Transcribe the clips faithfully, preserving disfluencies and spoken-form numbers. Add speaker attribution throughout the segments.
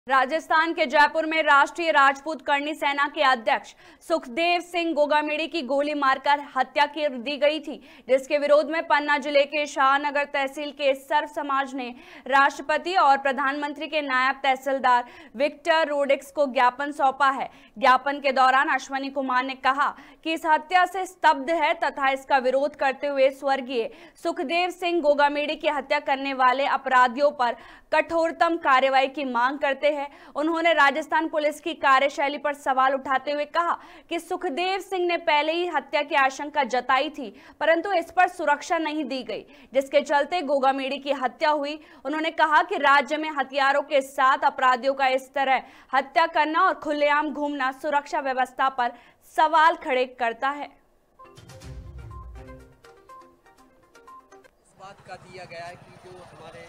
Speaker 1: राजस्थान के जयपुर में राष्ट्रीय राजपूत करनी सेना के अध्यक्ष सुखदेव सिंह गोगामेड़ी की गोली मारकर हत्या कर दी गई थी, जिसके विरोध में पन्ना जिले के शाहनगर तहसील के सर्व समाज ने राष्ट्रपति और प्रधानमंत्री के नायब तहसीलदार विक्टर रोड्रिग्स को ज्ञापन सौंपा है। ज्ञापन के दौरान अश्वनी कुमार ने कहा कि इस हत्या से स्तब्ध है तथा इसका विरोध करते हुए स्वर्गीय सुखदेव सिंह गोगामेड़ी की हत्या करने वाले अपराधियों पर कठोरतम कार्रवाई की मांग करते हैं। उन्होंने राजस्थान पुलिस की कार्यशैली पर सवाल उठाते हुए कहा कि सुखदेव सिंह ने पहले ही हत्या की आशंका जताई थी, परंतु इस पर सुरक्षा नहीं दी गई, जिसके चलते गोगामेड़ी की हत्या हुई। उन्होंने कहा कि राज्य में हथियारों के साथ अपराधियों का इस तरह हत्या करना और खुलेआम घूमना सुरक्षा व्यवस्था पर सवाल खड़े करता है।
Speaker 2: इस बात का दिया गया है कि जो हमारे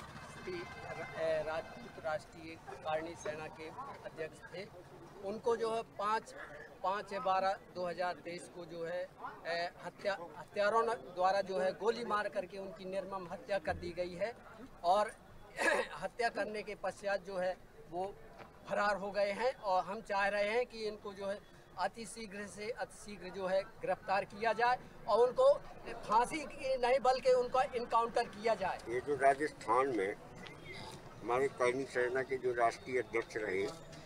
Speaker 2: राजपूत राष्ट्रीय करनी सेना के अध्यक्ष थे, उनको जो है पाँच पाँच बारह दो हज़ार तेईस को जो है हत्या हत्यारों द्वारा जो है गोली मार करके उनकी निर्मम हत्या कर दी गई है और हत्या करने के पश्चात जो है वो फरार हो गए हैं। और हम चाह रहे हैं कि इनको जो है अति शीघ्र से अति शीघ्र जो है गिरफ्तार किया जाए और उनको फांसी नहीं बल्कि उनका इनकाउंटर किया जाए।
Speaker 3: ये जो राजस्थान में हमारे करनी सेना के जो राष्ट्रीय अध्यक्ष रहे,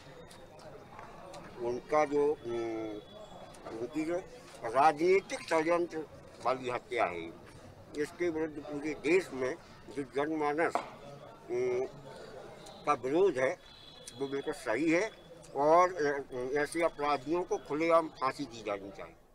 Speaker 3: उनका जो उनकी जो राजनीतिक षड्यंत्र वाली हत्या है, इसके विरुद्ध पूरे देश में जो जनमानस का विरोध है वो बिल्कुल सही है और ऐसे अपराधियों को खुलेआम फांसी दी जानी चाहिए।